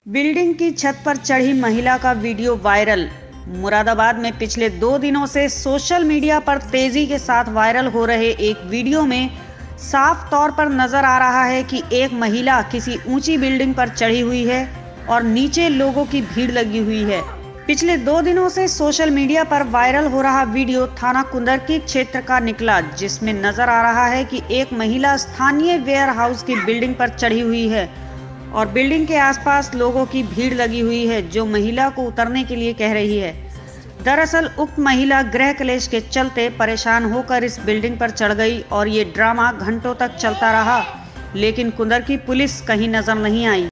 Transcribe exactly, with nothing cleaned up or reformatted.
Building की छत पर चढ़ी महिला का वीडियो वायरल। मुरादाबाद में पिछले दो दिनों से सोशल मीडिया पर तेजी के साथ वायरल हो रहे एक वीडियो में साफ तौर पर नजर आ रहा है कि एक महिला किसी ऊंची बिल्डिंग पर चढ़ी हुई है और नीचे लोगों की भीड़ लगी हुई है। पिछले दो दिनों से सोशल मीडिया पर वायरल हो रहा वीडियो थाना कुंदरकी क्षेत्र का निकला, जिसमें नजर आ रहा है कि एक महिला स्थानीय वेयर हाउस की बिल्डिंग पर चढ़ी हुई है और बिल्डिंग के आसपास लोगों की भीड़ लगी हुई है जो महिला को उतरने के लिए कह रही है। दरअसल उक्त महिला गृह क्लेश के चलते परेशान होकर इस बिल्डिंग पर चढ़ गई और ये ड्रामा घंटों तक चलता रहा, लेकिन कुंदरकी पुलिस कहीं नजर नहीं आई।